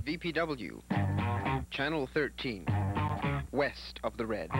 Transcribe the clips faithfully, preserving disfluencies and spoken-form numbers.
V P W, Channel thirteen, west of the red.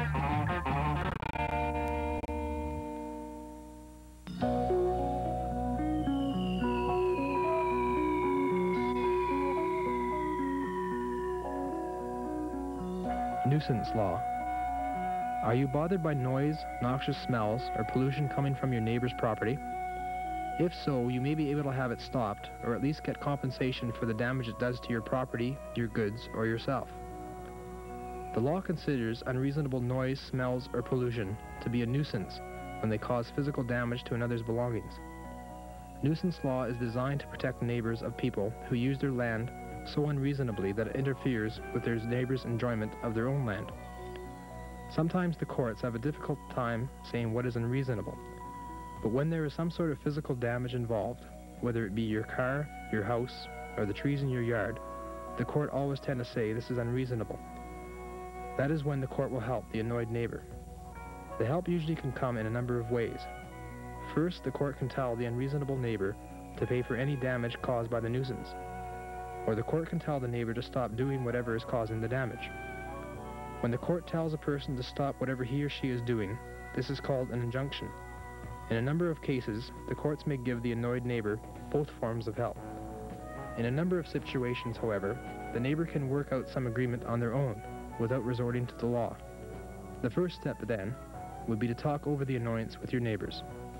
Nuisance law. Are you bothered by noise, noxious smells, or pollution coming from your neighbor's property? If so, you may be able to have it stopped, or at least get compensation for the damage it does to your property, your goods, or yourself. The law considers unreasonable noise, smells, or pollution to be a nuisance when they cause physical damage to another's belongings. Nuisance law is designed to protect neighbors of people who use their land so unreasonably that it interferes with their neighbors' enjoyment of their own land. Sometimes the courts have a difficult time saying what is unreasonable, but when there is some sort of physical damage involved, whether it be your car, your house, or the trees in your yard, the court always tend to say this is unreasonable. That is when the court will help the annoyed neighbor. The help usually can come in a number of ways. First, the court can tell the unreasonable neighbor to pay for any damage caused by the nuisance, or the court can tell the neighbor to stop doing whatever is causing the damage. When the court tells a person to stop whatever he or she is doing, this is called an injunction. In a number of cases, the courts may give the annoyed neighbor both forms of help. In a number of situations, however, the neighbor can work out some agreement on their own without resorting to the law. The first step, then, would be to talk over the annoyance with your neighbors.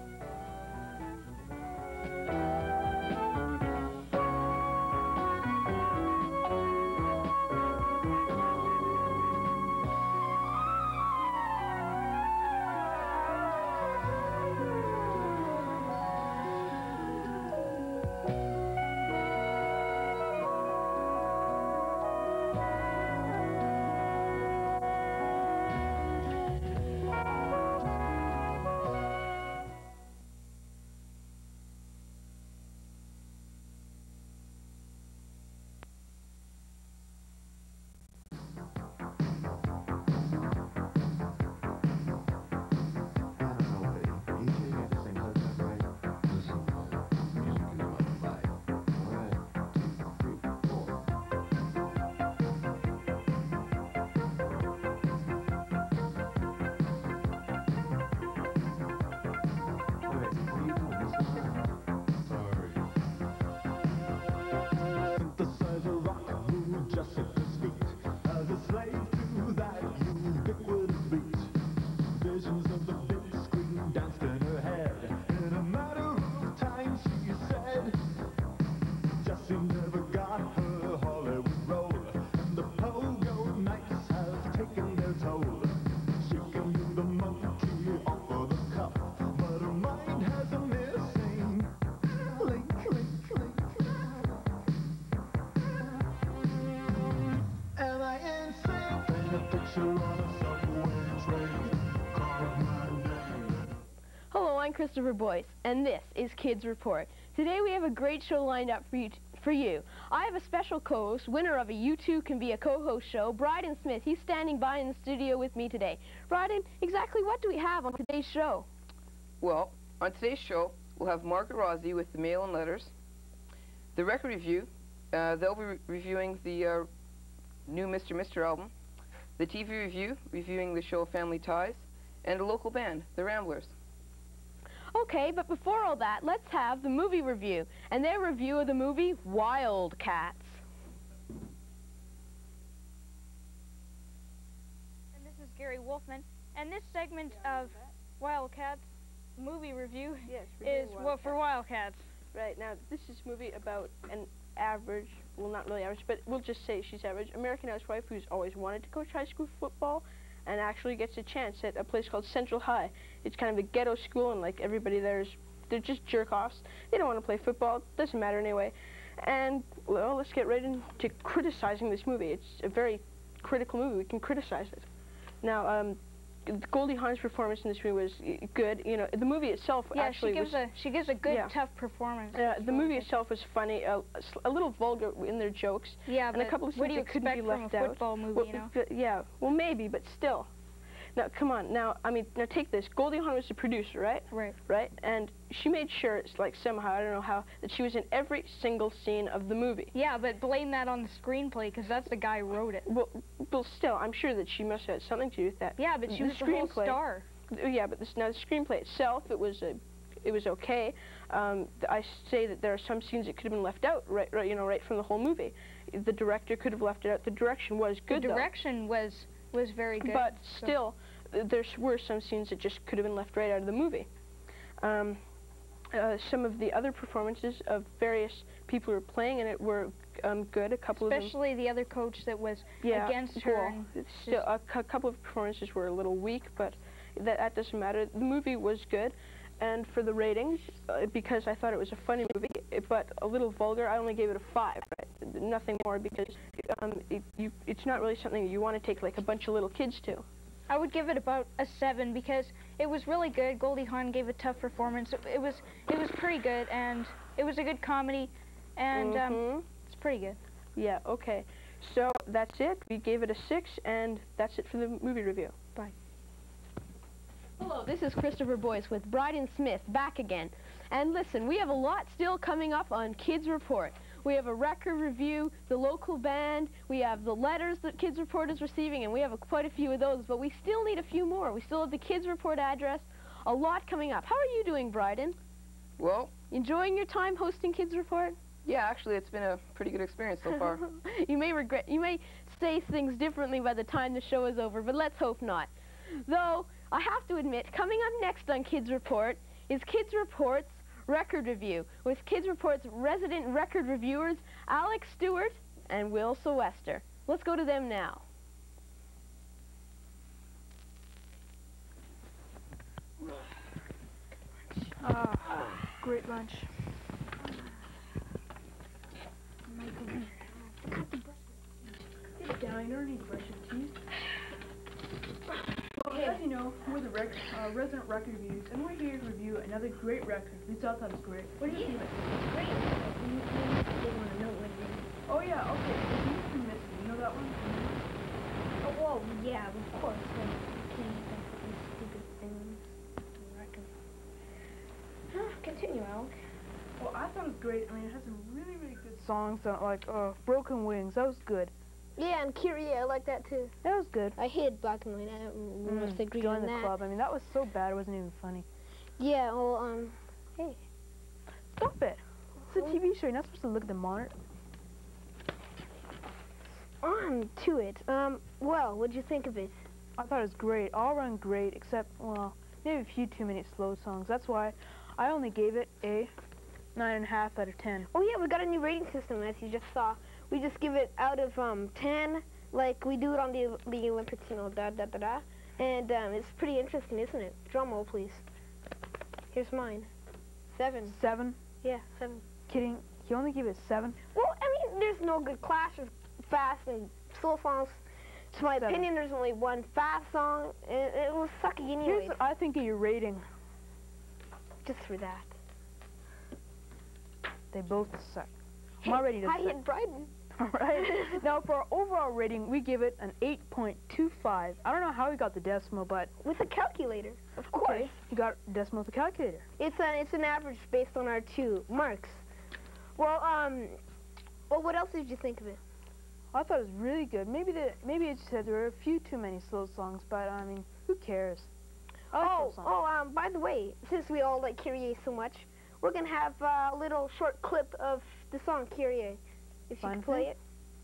I'm Christopher Boyce, and this is Kids Report. Today we have a great show lined up for you. For you. I have a special co-host, winner of a You Too Can Be a Co-Host show, Bryden Smith. He's standing by in the studio with me today. Bryden, exactly what do we have on today's show? Well, on today's show, we'll have Margaret Rozzi with the mail and letters, the record review. Uh, they'll be re reviewing the uh, new Mister Mister album, the T V review, reviewing the show Family Ties, and a local band, the Ramblers. Okay, but before all that, let's have the movie review, and their review of the movie Wildcats. And this is Gary Wolfman, and this segment of Wildcats movie review yes, is well for Wildcats. Right, now this is a movie about an average, well not really average, but we'll just say she's average, American housewife who's always wanted to coach high school football and actually gets a chance at a place called Central High. It's kind of a ghetto school, and like everybody there's, they're just jerk-offs. They don't want to play football, doesn't matter anyway. And, well, let's get right into criticizing this movie. It's a very critical movie, we can criticize it. Now, um, Goldie Hawn's performance in this movie was good. You know, the movie itself yeah, actually she gives was, a she gives a good yeah. tough performance. Uh, the movie itself was funny, uh, a little vulgar in their jokes. Yeah, and but a couple of what do things you that couldn't expect be left from a out. football movie? Well, you know? Yeah, well maybe, but still. Now, come on. Now, I mean, now take this. Goldie Hawn was the producer, right? Right. Right? And she made sure, it's like somehow, I don't know how, that she was in every single scene of the movie. Yeah, but blame that on the screenplay, because that's the guy who wrote it. Well, well, still, I'm sure that she must have had something to do with that. Yeah, but she the was the whole screenplay- star. Yeah, but this, now the screenplay itself, it was a, it was okay. Um, I say that there are some scenes that could have been left out, right, right, you know, right from the whole movie. The director could have left it out. The direction was good, The though. direction was was very good. But so- still, th there were some scenes that just could have been left right out of the movie. Um, uh, some of the other performances of various people who were playing in it were um, good. A couple especially of them, the other coach that was yeah, against her. well, and it's just- still, a cou- couple of performances were a little weak, but that, that doesn't matter. The movie was good. And for the ratings, uh, because I thought it was a funny movie, it, but a little vulgar, I only gave it a five, right? Nothing more, because um, it, you, it's not really something you want to take like a bunch of little kids to. I would give it about a seven because it was really good. Goldie Hawn gave a tough performance. It, it was it was pretty good, and it was a good comedy, and Mhm. um, it's pretty good. Yeah, okay. So that's it. We gave it a six, and that's it for the movie review. Bye. Hello, this is Christopher Boyce with Bryden Smith back again. And listen, we have a lot still coming up on Kids Report. We have a record review, the local band, we have the letters that Kids Report is receiving, and we have a, quite a few of those, but we still need a few more. We still have the Kids Report address, a lot coming up. How are you doing, Bryden? Well, Enjoying your time hosting Kids Report? yeah, actually, it's been a pretty good experience so far. You may regret, you may say things differently by the time the show is over, but let's hope not. Though, I have to admit, coming up next on Kids Report is Kids Report's record review, with Kids Report's resident record reviewers, Alec Stewart and Will Sylwester. Let's go to them now. Ah, great lunch. Sit down, you don't need to brush your teeth. Well, as you know, we're the rec uh, resident record reviews, and we're here to review another great record. We thought that was great. What do you think? Great. want to know what it is. Oh yeah, okay. So you can miss it. You know that one? Oh, whoa, yeah, of course. Like, you can't even put these stupid things on the record. Huh, continue, Alec. Well, I thought it was great. I mean, it has some really, really good songs that, like, uh, Broken Wings. That was good. Yeah, and Kyrie, I like that too. That was good. I hate Black and White. I don't we must agree Join on the that. club. I mean, that was so bad it wasn't even funny. Yeah, well, um, hey. Stop it. It's a T V show. You're not supposed to look at the monitor. On to it. Um, well, what'd you think of it? I thought it was great. All around great, except, well, maybe a few two-minute slow songs. That's why I only gave it a nine and a half out of ten. Oh yeah, we got a new rating system, as you just saw. We just give it out of um ten, like we do it on the the Olympics, you know, da da da da. And um, it's pretty interesting, isn't it? Drum roll, please. Here's mine. Seven. Seven? Yeah, seven. Kidding? You only gave it seven? Well, I mean, there's no good clash of fast and slow songs. To my Seven. opinion, there's only one fast song. It, it was sucky anyway. Here's what I think of your rating. Just for that. They both suck. I'm already to I suck. hit Bryden. All right. Now, for our overall rating, we give it an eight point two five. I don't know how we got the decimal, but With a calculator, of course. okay, you got decimal with a calculator. It's a, it's an average based on our two marks. Well, um, well, what else did you think of it? I thought it was really good. Maybe the maybe it said there were a few too many slow songs, but I mean, who cares? I like Oh, slow songs. oh, um, by the way, since we all like Kyrie so much, we're gonna have uh, a little short clip of the song Kyrie. If you Fine could play thing. it.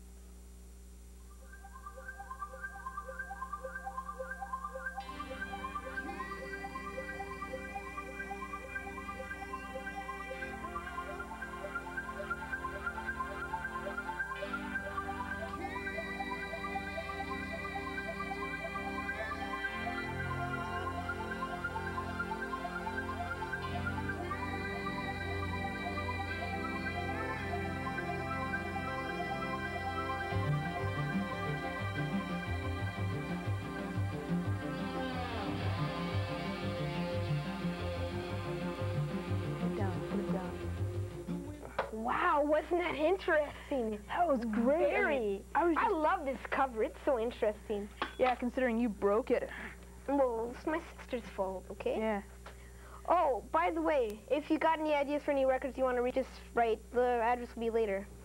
Put it down, put it down. Wow, wasn't that interesting? That was great. Very. I was I just, love this cover. It's so interesting. yeah, considering you broke it. Well, it's my sister's fault, okay? Yeah. Oh, by the way, if you got any ideas for any records you want to reach us, right, the address will be later.